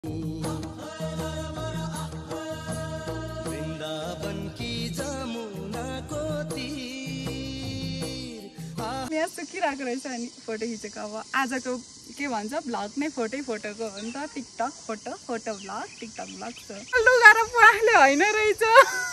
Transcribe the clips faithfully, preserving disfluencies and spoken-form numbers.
सुकिरहेको रहेछ अनि फोटो खिचेको। अब आजको के भन्छ भ्लग नै फोटै फोटोको हो नि त। TikTok photo photo vlog TikTok vlog छ। लुगा र पुवाले होइन रहेछ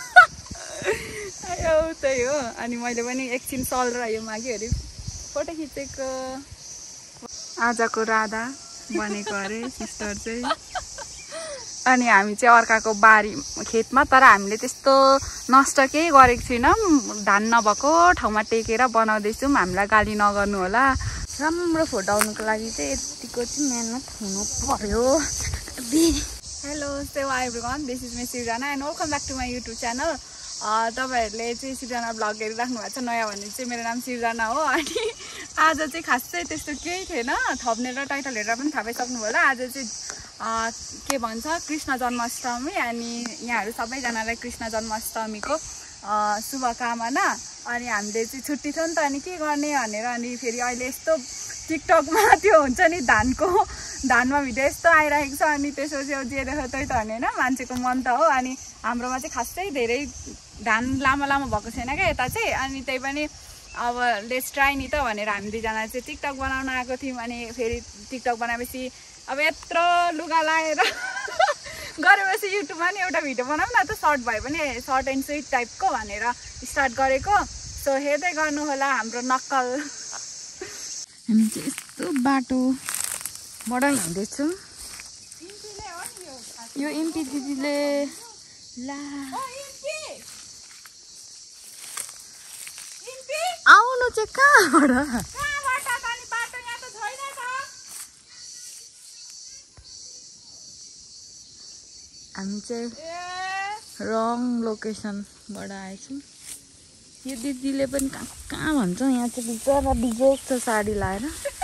त्यही हो। अनि मैले पनि एकछिन सल र यो माग्यो अरे फोटो खिचेको। आजको राधा बनेको अरे सिस्टर चाहिँ। अनि हामी चाहिँ अर्काको बारी खेतमा, तर हामीले त्यस्तो नष्ट केही गरेको छैनौँ। धान नभएको ठाउँमा टेकेर बनाउँदैछौँ। हामीलाई गाली नगर्नु होला। राम्रो फोटो आउनुको लागि चाहिँ यतिको चाहिँ मेहनत हुनु पर्यो। हेलो सेवा everyone, this is me Srijana and welcome back to my YouTube channel. तपाईँहरूले चाहिँ सृजना भ्लग हेरिराख्नु भएको छ। नयाँ भने चाहिँ मेरो नाम सृजना हो। अनि आज चाहिँ खासै त्यस्तो केही थिएन। थप्ने र टाइटल हेरेर पनि थाहा पाइसक्नु होला। आज चाहिँ के भन्छ कृष्ण जन्माष्टमी। अनि यहाँहरू सबैजनालाई कृष्ण जन्माष्टमीको शुभकामना। अनि हामीले चाहिँ छुट्टी थियो नि त, अनि के गर्ने भनेर अनि फेरि अहिले यस्तो टिकटकमा त्यो हुन्छ नि धानको धानमा भिडियो यस्तो आइरहेको छ। अनि त्यसो चाहिँ जे देख्यो त्यही त भने होइन, मान्छेको मन त हो। अनि हाम्रोमा चाहिँ खासै धेरै धान लामो लामो भएको छैन क्या यता चाहिँ। अनि त्यही पनि अब लेट्स ट्राई नि त भनेर हामी दुईजना चाहिँ टिकटक बनाउन आएको थियौँ। अनि फेरि टिकटक बनाएपछि अब यत्रो लुगा लाएर गरेपछि युट्युबमा नि एउटा भिडियो बनाऊँ न त, सर्ट भए पनि सर्ट एन्ड स्विट टाइपको भनेर स्टार्ट गरेको। सो हेर्दै गर्नु होला हाम्रो नक्कल। हामी चाहिँ यस्तो बाटोबाट हिँड्दैछौँ। यो एमपी दिदीले ला आउनु चाहिँ कहाँबाट? हामी चाहिँ रङ लोकेसनबाट आएछौँ। यो दिदीले पनि कहाँ कहाँ भन्छ, यहाँ चाहिँ बिचरा बिजोक छ साडी लाएर।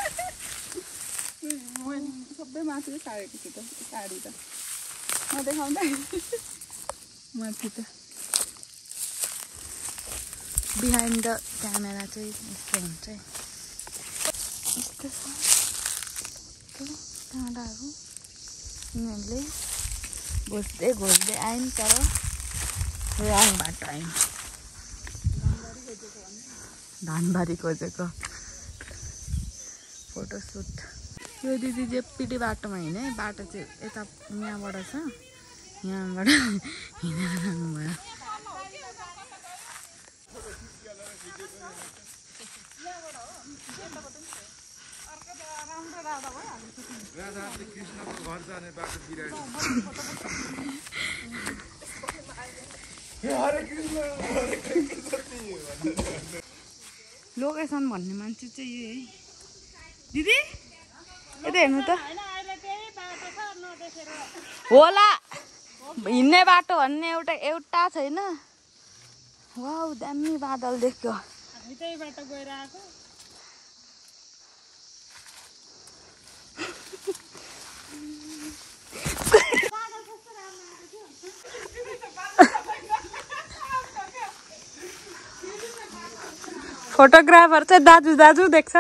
सबै माथि सारेको छु त साडी त म देखाउँदा माथि त बिहाइन्ड द क्यामेरा चाहिँ यस्तो हुन्छ। यस्तो छ डाँडाहरू यिनीहरूले घोज्दै घोज्दै आयौँ, तर रङ बाटो आयौँ। धानबारी खोजेको फोटोसुट। यो दिदी जेपिटी बाटोमा हिँडे, बाटो चाहिँ यता यहाँबाट छ, यहाँबाट हिँडेर जानुभयो। लोकेसन भन्ने मान्छे चाहिँ यही है दिदी। यता हेर्नु त होला, हिँड्ने बाटो भन्ने एउटा एउटा छैन। वाउ दामी बादल देख्यो। त्यही बाटो गएर आएको। फोटोग्राफर चाहिँ दाजु दाजु देख्छ।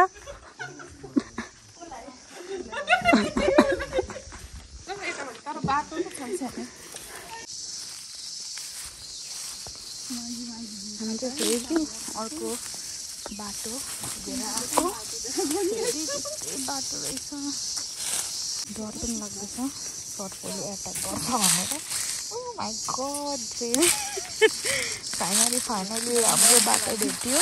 हामी चाहिँ फेरि अर्को बाटो खोजेर आएको। बाटो रहेछ, डर पनि लाग्दैछ सर्टले एट्याक गर्छ भनेर। ओ माई गड, फेरि फाइनली फाइनली हाम्रो बाटो भेट्यो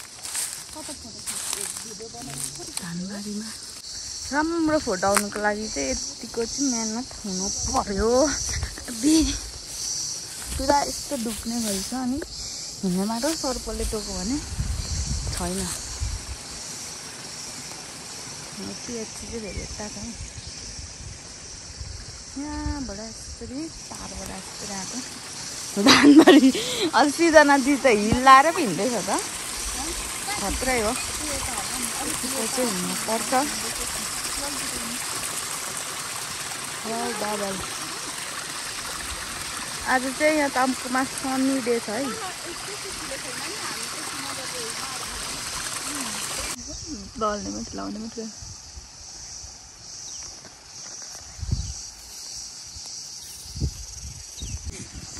धानबारीमा। राम्रो फोटो आउनुको लागि चाहिँ यतिको चाहिँ मेहनत हुनु पर्यो। पुरा यस्तो डुब्ने भएछ। अनि हिँड्ने बाटो सर्पले टोक्यो भने छैन। पिएचसी चाहिँ धेरै यता छ यहाँबाट यसरी टाढोबाट यसरी आएको धानबारी। अस्सीजना दिदी त हिँड्लाएर पो हिँड्दैछ त, खत्रै हो। त्यो चाहिँ हिँड्नु पर्छ। बादल आज चाहिँ यहाँ तम्कुमा सनी डे छ है। दल्ने मात्रै लाउने मात्रै।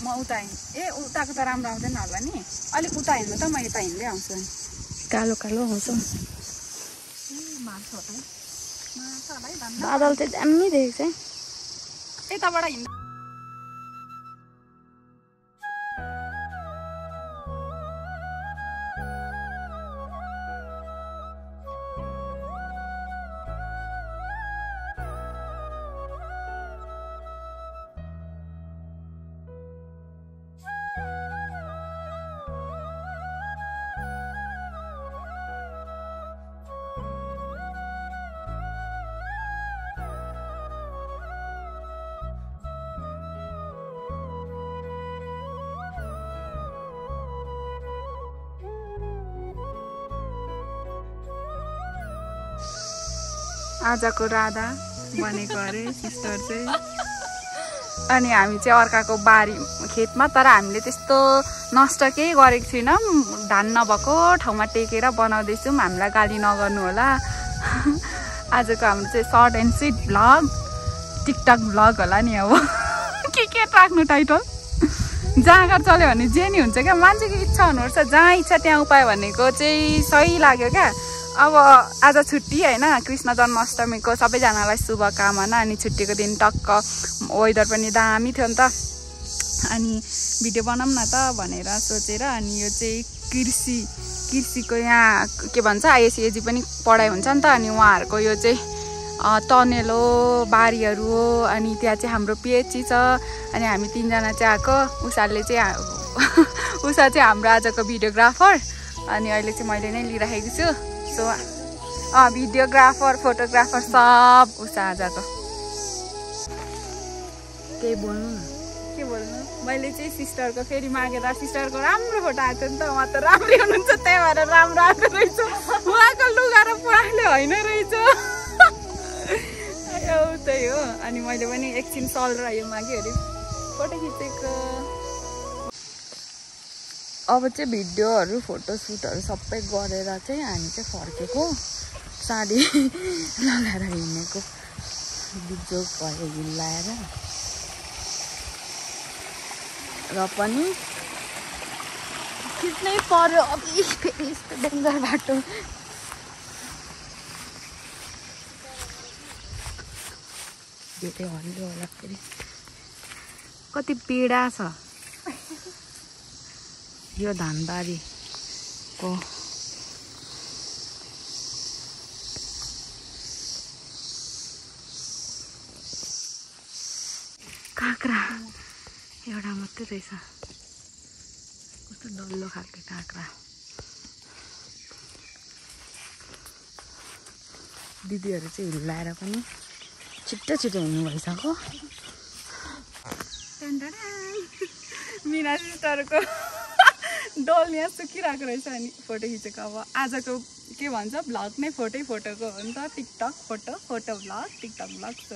म उता हिँड ए उताको त राम्रो आउँदैन होला नि अलिक उता हिँड्नु त म यता हिँड्दै आउँछु नि कालो कालो आउँछ मार्छ होला मार्छ होला है धन्न बादल चाहिँ दामी देखेको छ यताबाट हिँड्नु आजको राधा बनेको अरे सिस्टर चाहिँ अनि हामी चाहिँ अर्काको बारी खेतमा तर हामीले त्यस्तो नष्ट केही गरेको छैनौँ धान नभएको ठाउँमा टेकेर बनाउँदैछौँ हामीलाई गाली नगर्नु होला आजको हाम्रो चाहिँ short and sweet vlog TikTok vlog होला नि अब के के राख्नु टाइटल जहाँ चल्यो भने जे नि हुन्छ क्या मान्छेको इच्छा हुनुपर्छ जहाँ इच्छा त्यहाँ उपाय भनेको चाहिँ सही लाग्यो क्या अब आज छुट्टी होइन कृष्ण जन्माष्टमीको सबैजनालाई शुभकामना अनि छुट्टीको दिन टक्क वेदर पनि दामी थियो नि त अनि भिडियो बनाऊँ न त भनेर सोचेर अनि यो चाहिँ कृषि कृषिको यहाँ के भन्छ आइएसएजी पनि पढाइ हुन्छ नि त अनि उहाँहरूको यो चाहिँ तनेलो बारीहरू हो अनि त्यहाँ चाहिँ हाम्रो पिएचई छ अनि हामी तिनजना चाहिँ आएको उषाले चाहिँ उषा चाहिँ हाम्रो आजको भिडियोग्राफर अनि अहिले चाहिँ मैले नै लिइराखेको छु सो अँ भिडियोग्राफर फोटोग्राफर सब उषा आजको केही बोल्नु न के बोल्नु मैले चाहिँ सिस्टरको फेरि मागेर सिस्टरको राम्रो फोटो आएको नि त उहाँ त राम्रै हुनुहुन्छ त्यही भएर राम्रो आएको रहेछ उहाँको लुगा र पुराले होइन रहेछ त्यही हो अनि मैले पनि एकछिन सल र यो मागेँ अरे फोटो खिचेको अब चाहिँ भिडियोहरू फोटोसुटहरू सबै गरेर चाहिँ हामी चाहिँ फर्केको साडी लगाएर हिँडेको बिजोक भयो हिल्लाएर र पनि खिच्नै पर्यो अब फेरि यस्तो डेन्जर बाटो धेरै हल्लियो होला फेरि कति पीडा छ यो धानबारीको काँक्रा एउटा मात्रै रहेछ कस्तो डल्लो खालको काँक्रा दिदीहरू चाहिँ हिल्लाएर पनि छिट्टो छिटो हुनु भइसक्यो मिना सिस्टरको डोल यहाँ सुकिरहेको रहेछ अनि फोटो खिचेको अब आजको के भन्छ भ्लग नै फोटै फोटोको हो नि त TikTok photo photo vlog TikTok vlog छ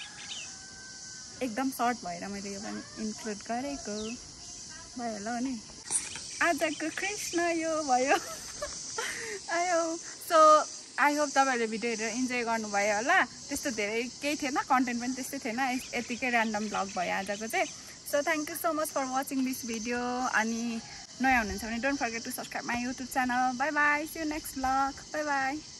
एकदम सर्ट भएर मैले यो पनि इन्क्लुड गरेको भयो होला नि आजको कृष्ण यो भयो आयो सो आई होप तपाईँहरूले भिडियो हेरेर इन्जोय गर्नुभयो होला त्यस्तो धेरै केही थिएन कन्टेन्ट पनि त्यस्तै थिएन यतिकै ऱ्यान्डम भ्लग भयो आजको चाहिँ so thank you so much for watching this video अनि नयाँ हुनुहुन्छ भने don't forget to subscribe my YouTube channel bye bye see you next vlog bye by